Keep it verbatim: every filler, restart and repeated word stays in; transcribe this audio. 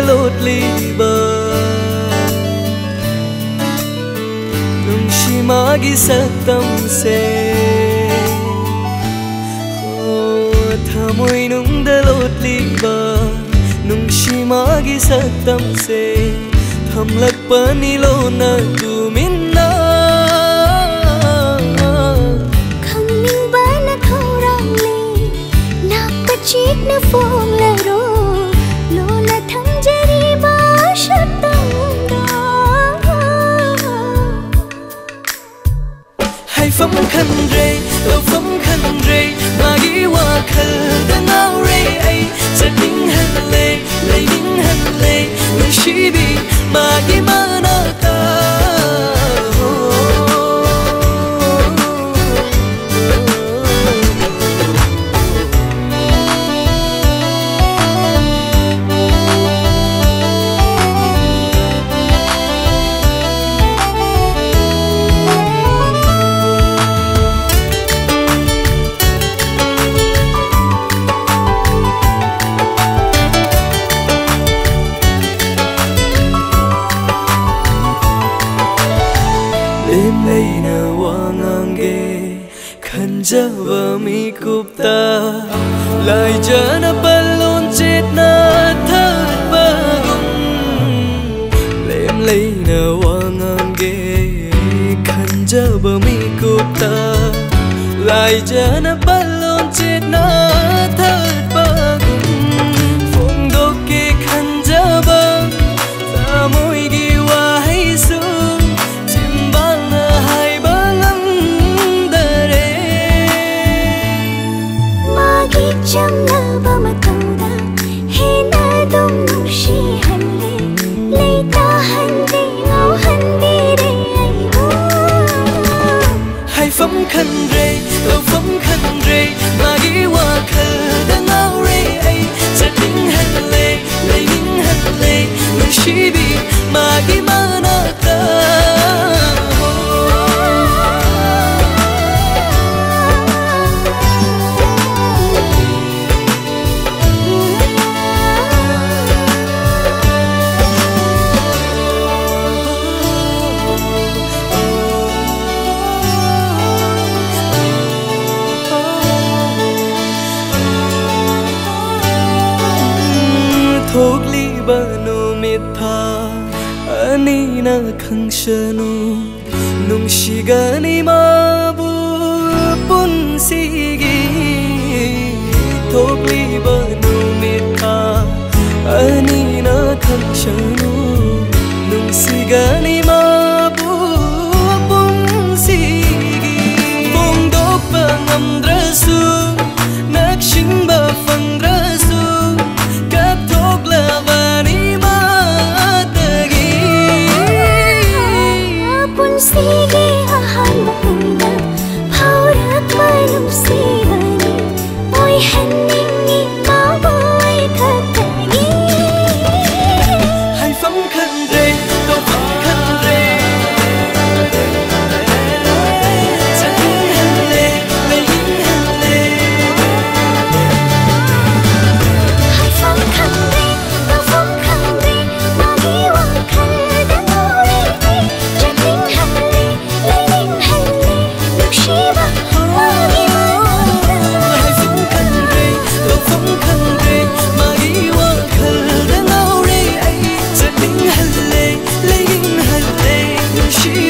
lột liba nung shimagi satam se oh thamoy nung dalot liba nung shimagi satam se thamlak panilo na tuminna khangning ba na thorang le na pachik na phong la ro lo na thamjari ba shatam da hay phấm khăn re lo phấm khăn re magi wa khal da ngau re ai sa ding han le le ding han le nung shi bi magi mana ta em lấy na wangang ge khanjava mi kupta lai jana balon chết na thất bagum em lấy na wangang ge khanjava mi kupta lai jana balon chết na thất bagum phong do ke khanjava ta moi gi wa hay su cham na ba ma tong da he na dum nung shi han le le ta han de ngau han de re ai ho hay phấm khăn re lo phấm khăn re magi wa khal da ngau re ai sa ding han le le ding han le nung shi bi magi mana ta thok li ba no mit tha ani na khang shanu nung shiga ni ma bu pun si gi thok li ba no mit tha ani na khang shanu nung shiga ni ma bu pun si gi bong dok ba ngam dra su nak shin ba phang dra su sige ahan mahunda phaurak manum sigani oi hanning ni ma boy khatani hay phấm khăn re lo phấm khăn re sa ding han le le ding han le hay phấm khăn re lo phấm khăn re magi wa khal da ngori cha ding han le le ding han le nung shi ba magi hay phấm khăn re lo phấm khăn re magi wa khal da ngau re ai sa ding han le le ding han le nung shi